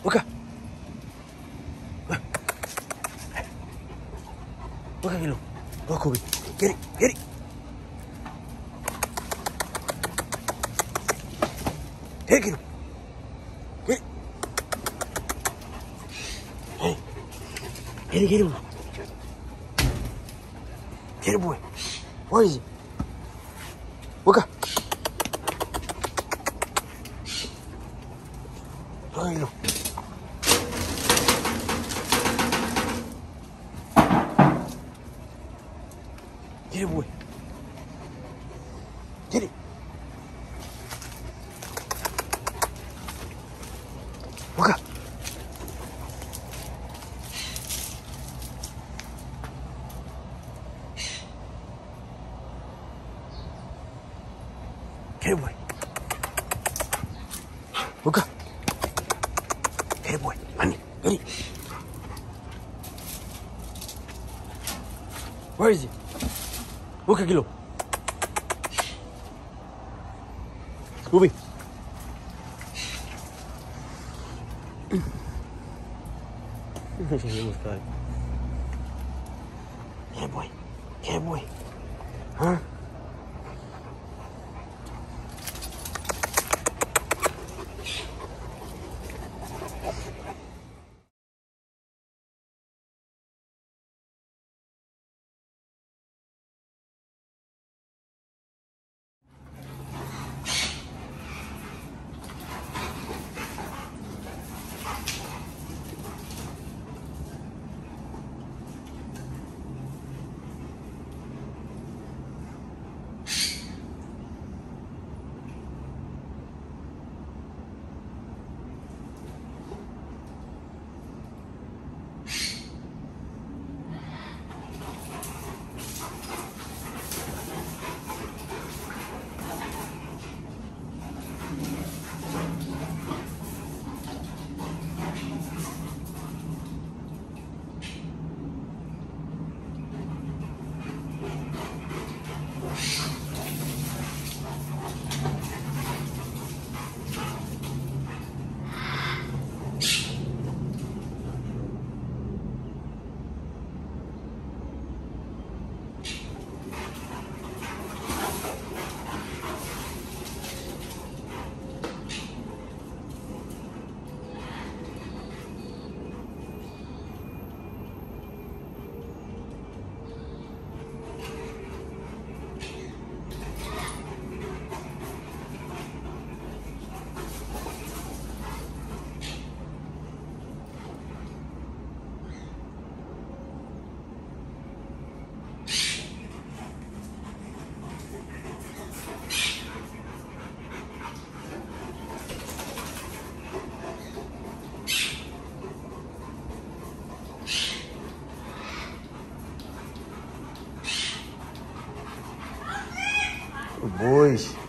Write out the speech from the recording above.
Weka. Weka kilo. Wako bi. Get it. Take it. Get it. Get it. Get it, boy. Where is he? Waka. Ay, no. Get it, boy. Get it. Waka. Get it, boy. Waka. Get it, boy. Honey, get it. Where is he? Waka kilo. Ruby. Yeah, boy. Yeah, boy. Huh? Boys.